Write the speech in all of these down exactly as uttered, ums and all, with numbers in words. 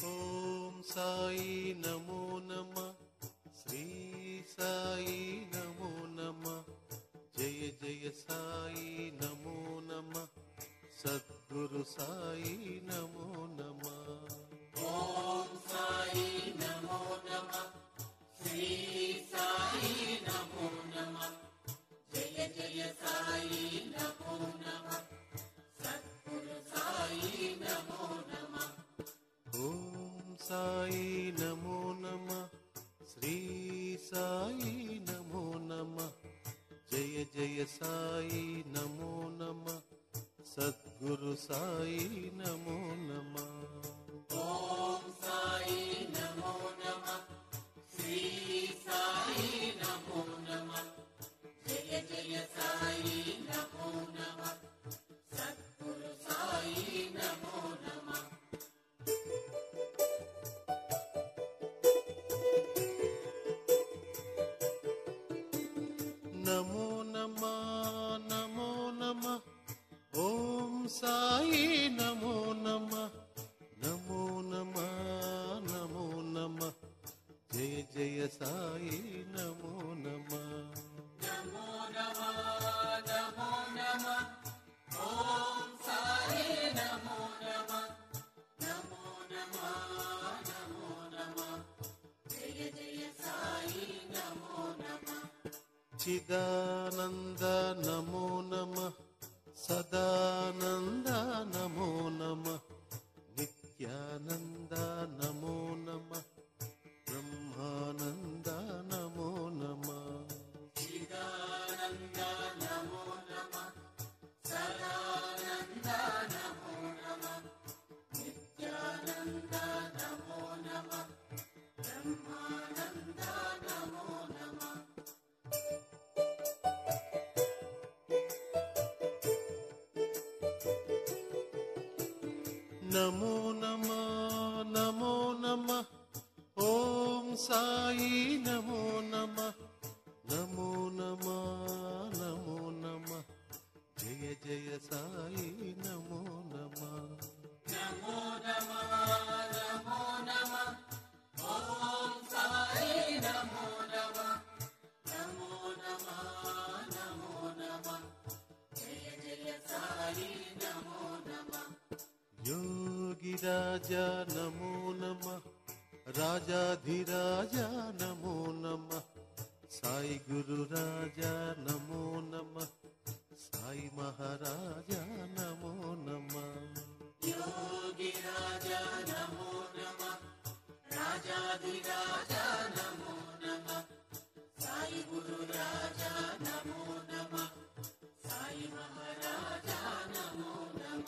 ఓం సాయి నమో నమ, శ్రీ సాయి నమో నమ, జయ జయ సాయి నమో నమ, సద్గురు సాయి నమో నమ. ఓం సాయి నమో నమ, శ్రీ సాయి నమో నమ, జయ జయ సాయి నమో నమ, సద్గురు సాయి నమో నమ. ఓం సాయి నమో నమ, శ్రీ సాయి నమో నమ, జయ జయ సాయి నమో నమ, సద్గురు సాయి నమో నమ. ఓం సాయి నమో నమ, శ్రీ సాయి నమో నమ, జయ జయ సాయి నమో నమ, సద్గురు సాయి నమో నమ. నమో నమ నమో నమ, ఓం సాయి నమో నమ, నమో నమ నమో నమ, జయ జయ సాయి నమో నమ. నమో నమ నమో నమ, ఓం సాయి నమో నమ, నమో నమ నమో నమ, జయ జయ సాయి నమో నమ. చిదానంద నమో నమ, సదానంద నమో నమ, నిత్యానంద నమో నమ, బ్రహ్మానంద నమో నమ. చిదానంద నమో నమ, సదానంద నమో నమ, నిత్యానంద నమో నమ, బ్రహ్మానంద నమో నమ. నమో నమ నమో నమ, ఓం సాయి నమో నమ, నమో నమ నమో నమ, జయ జయ సాయి నమో నమ. నమో నమ నమో నమ, ఓం సాయి నమో నమ, నమో నమ నమో నమ, జయ జయ సాయి నమో నమ. యోగి రాజా నమో నమ, రాజాధిరాజా నమో నమ, సాయి గురు రాజా నమో నమ, సాయి మహారాజా నమో నమ. యోగి రాజా నమో నమ, రాజాధిరాజా నమో నమ, సాయి గురు రాజా నమో నమ, సాయి మహారాజా నమో నమ.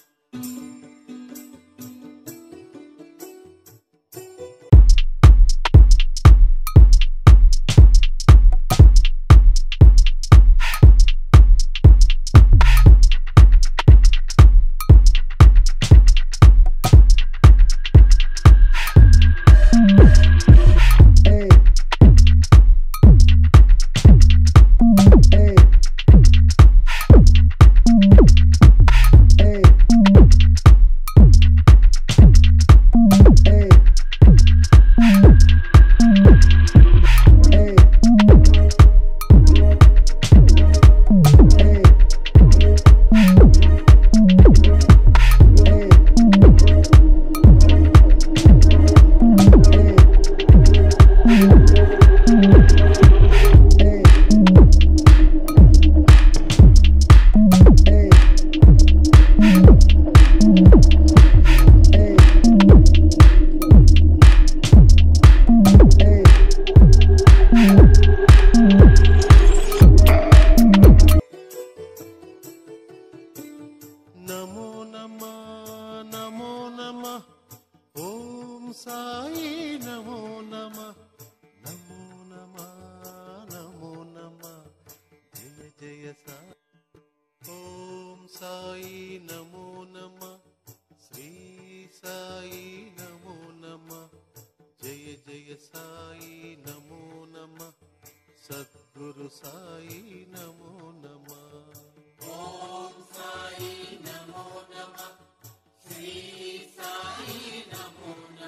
నమో నమ నమో నమ, ఓం సాయి నమో నమ, నమో నమ నమో నమ, జయ జయ సాయి. ఓం సాయి నమో నమ, శ్రీ సాయి నమో నమ, జయ జయ సాయి నమో నమ, సద్గురు సాయి నమో నమ. ఓం సాయి నమో నమ, శ్రీ సాయి నమో నమ,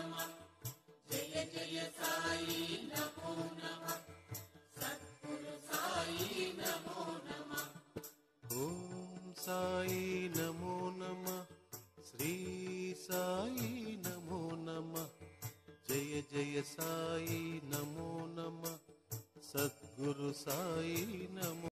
సాయి నమో నమః, శ్రీ సాయి నమో నమః, జయ జయ సాయి నమో నమః, సద్గురు సాయి నమో